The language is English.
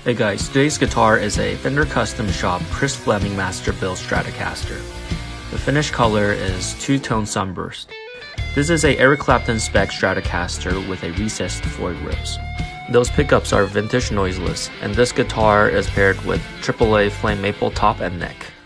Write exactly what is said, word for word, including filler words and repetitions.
Hey guys, today's guitar is a Fender Custom Shop Chris Fleming Masterbuilt Stratocaster. The finished color is two-tone sunburst. This is a Eric Clapton spec Stratocaster with a recessed Floyd ribs. Those pickups are vintage noiseless, and this guitar is paired with triple A flame maple top and neck.